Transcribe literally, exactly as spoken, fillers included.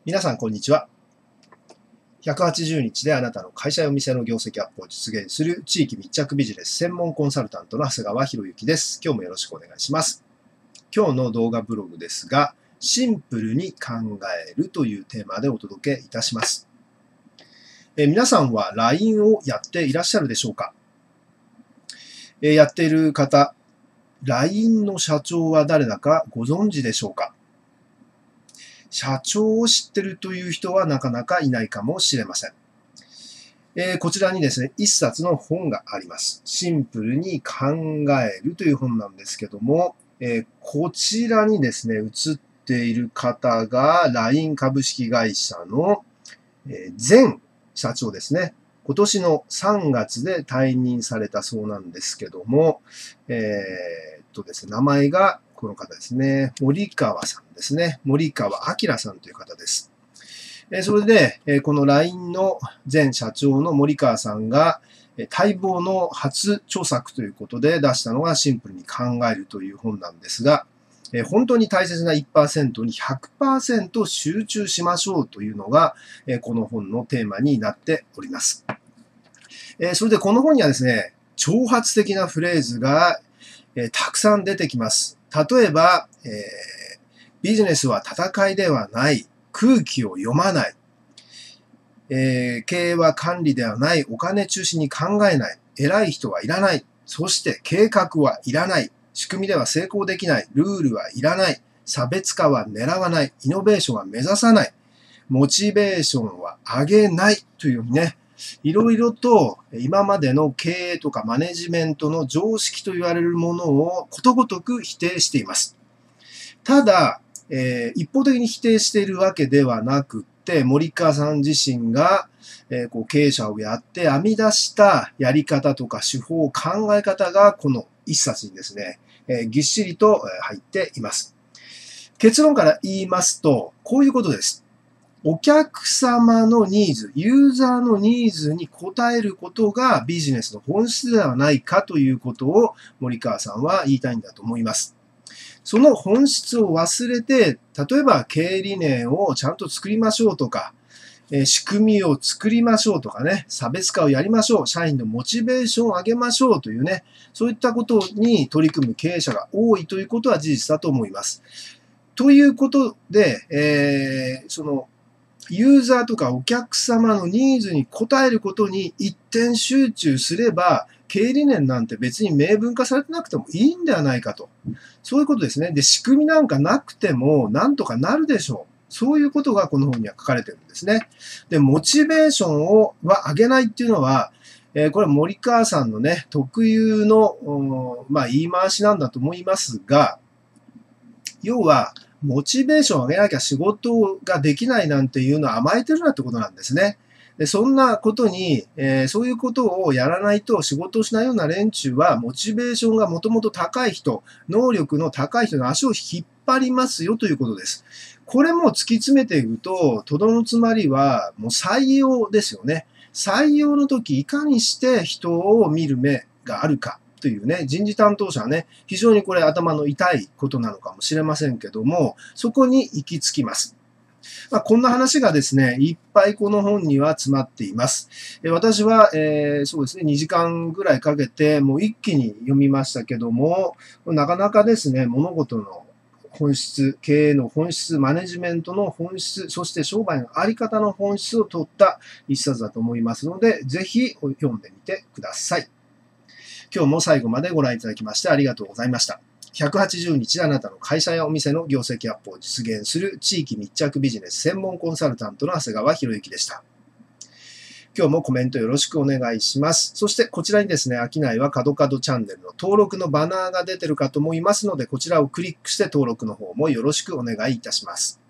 皆さん、こんにちは。ひゃくはちじゅうにちであなたの会社やお店の業績アップを実現する地域密着ビジネス専門コンサルタントの長谷川博之です。今日もよろしくお願いします。今日の動画ブログですが、シンプルに考えるというテーマでお届けいたします。え皆さんは ライン をやっていらっしゃるでしょうか？えやっている方、ライン の社長は誰だかご存知でしょうか？社長を知ってるという人はなかなかいないかもしれません。えー、こちらにですね、一冊の本があります。シンプルに考えるという本なんですけども、えー、こちらにですね、写っている方が ライン 株式会社の、えー、前社長ですね。今年のさんがつで退任されたそうなんですけども、えー、っとですね、名前がこの方ですね。森川さんですね。森川明さんという方です。それで、この ライン の前社長の森川さんが待望の初著作ということで出したのがシンプルに考えるという本なんですが、本当に大切な いちパーセント に ひゃくパーセント 集中しましょうというのが、この本のテーマになっております。それでこの本にはですね、挑発的なフレーズがたくさん出てきます。例えば、えー、ビジネスは戦いではない、空気を読まない、えー、経営は管理ではない、お金中心に考えない、偉い人はいらない、そして計画はいらない、仕組みでは成功できない、ルールはいらない、差別化は狙わない、イノベーションは目指さない、モチベーションは上げないというようにね、いろいろと今までの経営とかマネジメントの常識と言われるものをことごとく否定しています。ただ、えー、一方的に否定しているわけではなくって、森川さん自身が、えー、こう経営者をやって編み出したやり方とか手法、考え方がこの一冊にですね、えー、ぎっしりと入っています。結論から言いますと、こういうことです。お客様のニーズ、ユーザーのニーズに応えることがビジネスの本質ではないかということを森川さんは言いたいんだと思います。その本質を忘れて、例えば経営理念をちゃんと作りましょうとか、仕組みを作りましょうとかね、差別化をやりましょう、社員のモチベーションを上げましょうというね、そういったことに取り組む経営者が多いということは事実だと思います。ということで、えー、その、ユーザーとかお客様のニーズに応えることに一点集中すれば、経営理念なんて別に明文化されてなくてもいいんではないかと。そういうことですね。で、仕組みなんかなくてもなんとかなるでしょう。そういうことがこの本には書かれてるんですね。で、モチベーションをは上げないっていうのは、えー、これは森川さんのね、特有の、まあ、言い回しなんだと思いますが、要は、モチベーションを上げなきゃ仕事ができないなんていうのは甘えてるなってことなんですね。でそんなことに、えー、そういうことをやらないと仕事をしないような連中は、モチベーションがもともと高い人、能力の高い人の足を引っ張りますよということです。これも突き詰めていくと、とどのつまりは、もう採用ですよね。採用の時、いかにして人を見る目があるか。というね、人事担当者はね、非常にこれ頭の痛いことなのかもしれませんけども、そこに行き着きます。まあ、こんな話がですね、いっぱいこの本には詰まっています。私は、えー、そうですね、にじかんぐらいかけて、もう一気に読みましたけども、なかなかですね、物事の本質、経営の本質、マネジメントの本質、そして商売のあり方の本質を取った一冊だと思いますので、ぜひ読んでみてください。今日も最後までご覧いただきましてありがとうございました。ひゃくはちじゅうにちであなたの会社やお店の業績アップを実現する地域密着ビジネス専門コンサルタントの長谷川博之でした。今日もコメントよろしくお願いします。そしてこちらにですね、商いは角角チャンネルの登録のバナーが出てるかと思いますので、こちらをクリックして登録の方もよろしくお願いいたします。